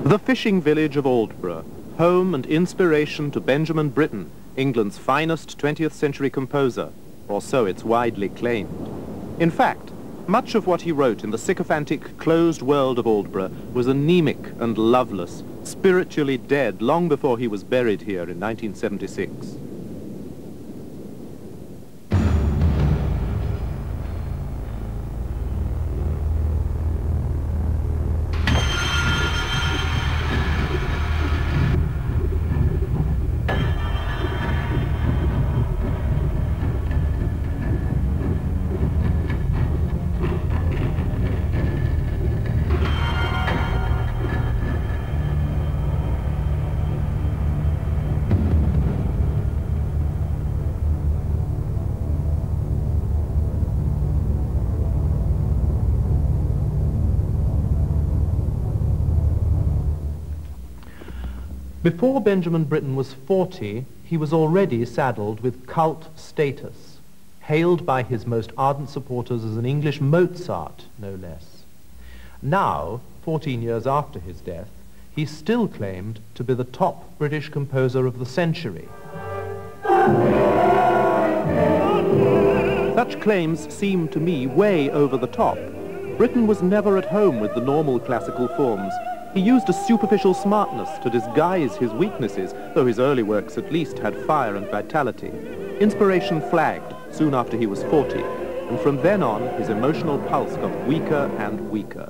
The fishing village of Aldborough, home and inspiration to Benjamin Britten, England's finest 20th century composer, or so it's widely claimed. In fact, much of what he wrote in the sycophantic, closed world of Aldborough was anemic and loveless, spiritually dead long before he was buried here in 1976. Before Benjamin Britten was 40, he was already saddled with cult status, hailed by his most ardent supporters as an English Mozart, no less. Now, 14 years after his death, he still claimed to be the top British composer of the century. Such claims seem to me way over the top. Britten was never at home with the normal classical forms. He used a superficial smartness to disguise his weaknesses, though his early works at least had fire and vitality. Inspiration flagged soon after he was 40, and from then on his emotional pulse got weaker and weaker.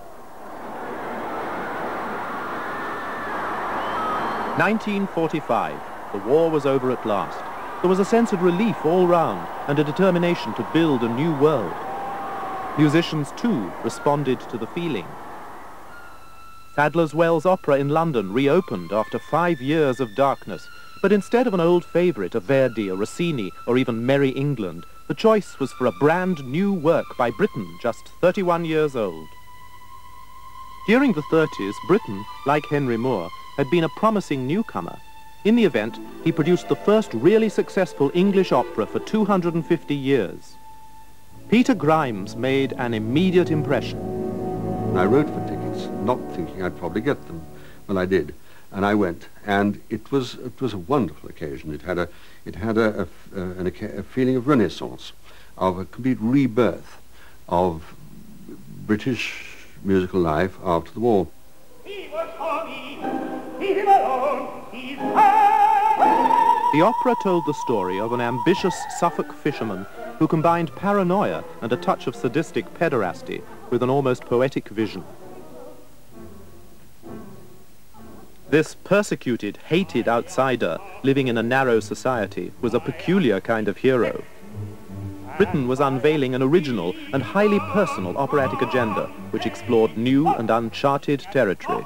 1945. The war was over at last. There was a sense of relief all round and a determination to build a new world. Musicians, too, responded to the feeling. Sadler's Wells Opera in London reopened after 5 years of darkness, but instead of an old favourite, a Verdi, a Rossini, or even Merry England, the choice was for a brand new work by Britten, just 31 years old. During the 30s, Britten, like Henry Moore, had been a promising newcomer. In the event, he produced the first really successful English opera for 250 years. Peter Grimes made an immediate impression. I wrote for tickets, not thinking I'd probably get them. Well, I did, and I went, and it was a wonderful occasion. It had a feeling of renaissance, of a complete rebirth of British musical life after the war. The opera told the story of an ambitious Suffolk fisherman who combined paranoia and a touch of sadistic pederasty with an almost poetic vision. This persecuted, hated outsider living in a narrow society was a peculiar kind of hero. Britten was unveiling an original and highly personal operatic agenda which explored new and uncharted territory.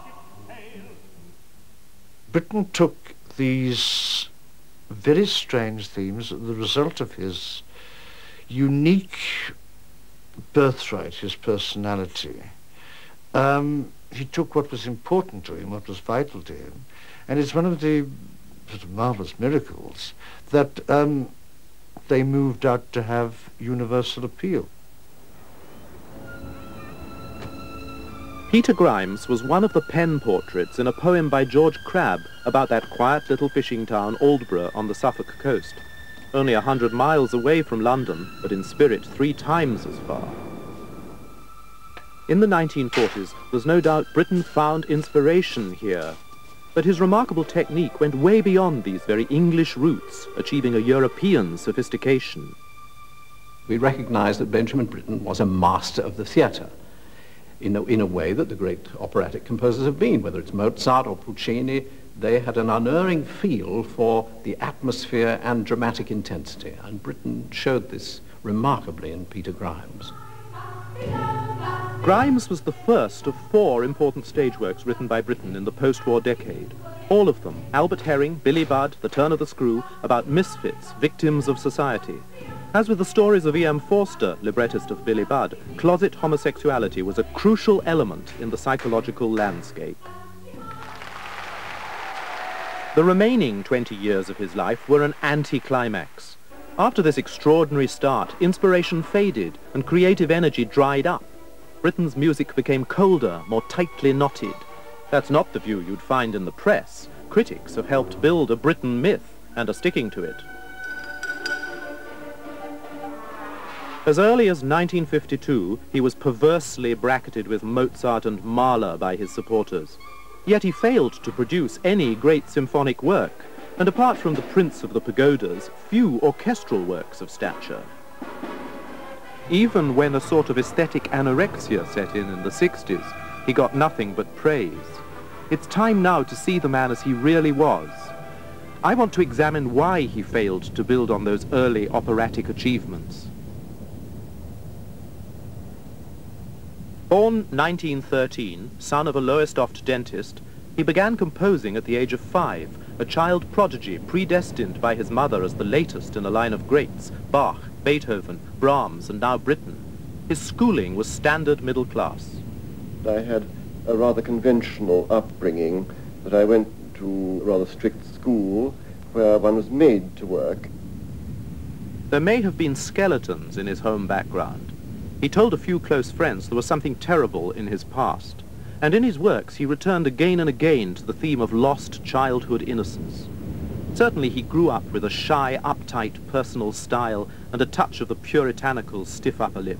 Britten took these very strange themes, the result of his unique birthright, his personality. He took what was important to him, what was vital to him, and it's one of the sort of marvelous miracles that they moved out to have universal appeal. Peter Grimes was one of the pen portraits in a poem by George Crabbe about that quiet little fishing town Aldborough on the Suffolk coast, only 100 miles away from London, but in spirit 3 times as far. In the 1940s, there's no doubt Britten found inspiration here, but his remarkable technique went way beyond these very English roots, achieving a European sophistication. We recognize that Benjamin Britten was a master of the theatre, in a way that the great operatic composers have been, whether it's Mozart or Puccini. They had an unerring feel for the atmosphere and dramatic intensity, and Britten showed this remarkably in Peter Grimes. Grimes was the first of 4 important stage works written by Britten in the post-war decade. All of them, Albert Herring, Billy Budd, The Turn of the Screw, about misfits, victims of society. As with the stories of E.M. Forster, librettist of Billy Budd, closet homosexuality was a crucial element in the psychological landscape. The remaining 20 years of his life were an anti-climax. After this extraordinary start, inspiration faded and creative energy dried up. Britten's music became colder, more tightly knotted. That's not the view you'd find in the press. Critics have helped build a Britten myth and are sticking to it. As early as 1952, he was perversely bracketed with Mozart and Mahler by his supporters. Yet he failed to produce any great symphonic work, and apart from the Prince of the Pagodas, few orchestral works of stature. Even when a sort of aesthetic anorexia set in the 60s, he got nothing but praise. It's time now to see the man as he really was. I want to examine why he failed to build on those early operatic achievements. Born 1913, son of a Lowestoft dentist, he began composing at the age of 5, a child prodigy predestined by his mother as the latest in a line of greats, Bach, Beethoven, Brahms, and now Britten. His schooling was standard middle class. I had a rather conventional upbringing, that I went to a rather strict school where one was made to work. There may have been skeletons in his home background. He told a few close friends there was something terrible in his past, and in his works he returned again and again to the theme of lost childhood innocence. Certainly he grew up with a shy, uptight personal style and a touch of the puritanical stiff upper lip.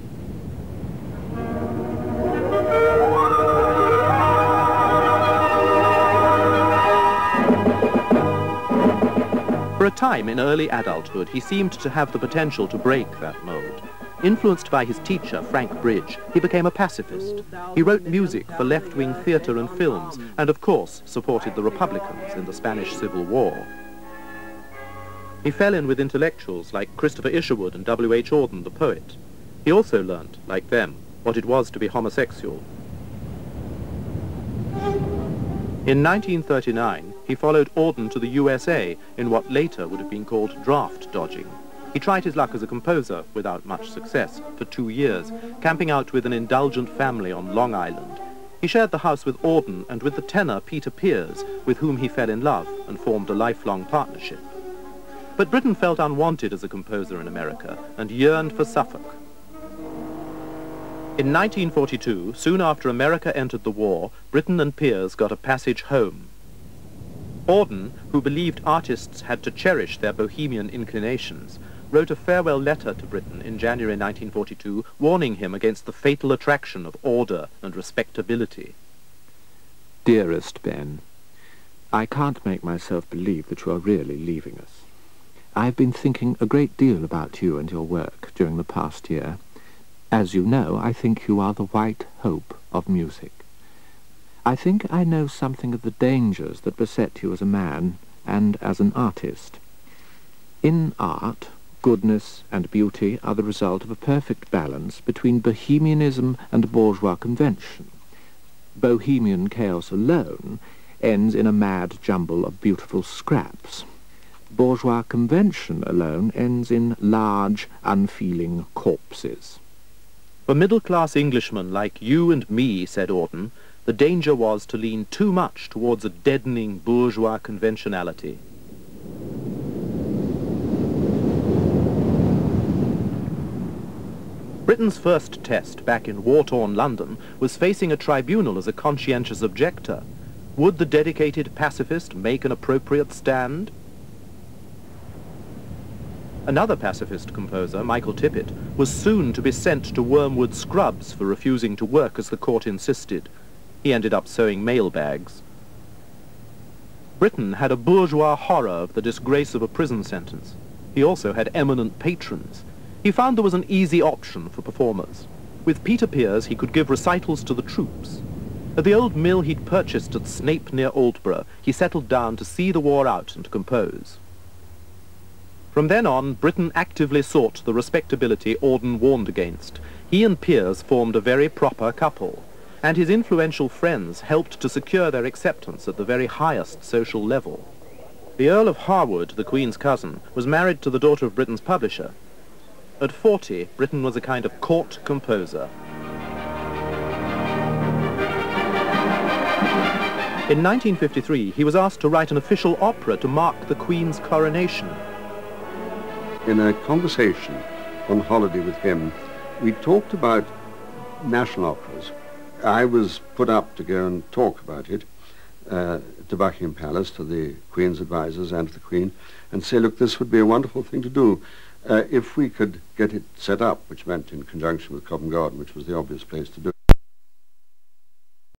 For a time in early adulthood, he seemed to have the potential to break that mold. Influenced by his teacher, Frank Bridge, he became a pacifist. He wrote music for left-wing theatre and films, and of course supported the Republicans in the Spanish Civil War. He fell in with intellectuals like Christopher Isherwood and W.H. Auden, the poet. He also learnt, like them, what it was to be homosexual. In 1939, he followed Auden to the USA in what later would have been called draft dodging. He tried his luck as a composer, without much success, for 2 years, camping out with an indulgent family on Long Island. He shared the house with Auden and with the tenor Peter Pears, with whom he fell in love and formed a lifelong partnership. But Britten felt unwanted as a composer in America and yearned for Suffolk. In 1942, soon after America entered the war, Britten and Pears got a passage home. Auden, who believed artists had to cherish their bohemian inclinations, wrote a farewell letter to Britten in January 1942, warning him against the fatal attraction of order and respectability. Dearest Ben, I can't make myself believe that you are really leaving us. I've been thinking a great deal about you and your work during the past year. As you know, I think you are the white hope of music. I think I know something of the dangers that beset you as a man and as an artist. In art, goodness and beauty are the result of a perfect balance between bohemianism and bourgeois convention. Bohemian chaos alone ends in a mad jumble of beautiful scraps. Bourgeois convention alone ends in large, unfeeling corpses. For middle-class Englishmen like you and me, said Auden, the danger was to lean too much towards a deadening bourgeois conventionality. Britten's first test back in war-torn London was facing a tribunal as a conscientious objector. Would the dedicated pacifist make an appropriate stand? Another pacifist composer, Michael Tippett, was soon to be sent to Wormwood Scrubs for refusing to work as the court insisted. He ended up sewing mailbags. Britten had a bourgeois horror of the disgrace of a prison sentence. He also had eminent patrons. He found there was an easy option for performers. With Peter Pears, he could give recitals to the troops. At the old mill he'd purchased at Snape near Aldborough, he settled down to see the war out and to compose. From then on, Britten actively sought the respectability Auden warned against. He and Pears formed a very proper couple, and his influential friends helped to secure their acceptance at the very highest social level. The Earl of Harwood, the Queen's cousin, was married to the daughter of Britten's publisher. At 40, Britten was a kind of court composer. In 1953, he was asked to write an official opera to mark the Queen's coronation. In a conversation on holiday with him, we talked about national operas I was put up to go and talk about it to Buckingham Palace, to the Queen's advisors and to the Queen, and say, look, this would be a wonderful thing to do if we could get it set up, which meant in conjunction with Covent Garden, which was the obvious place to do.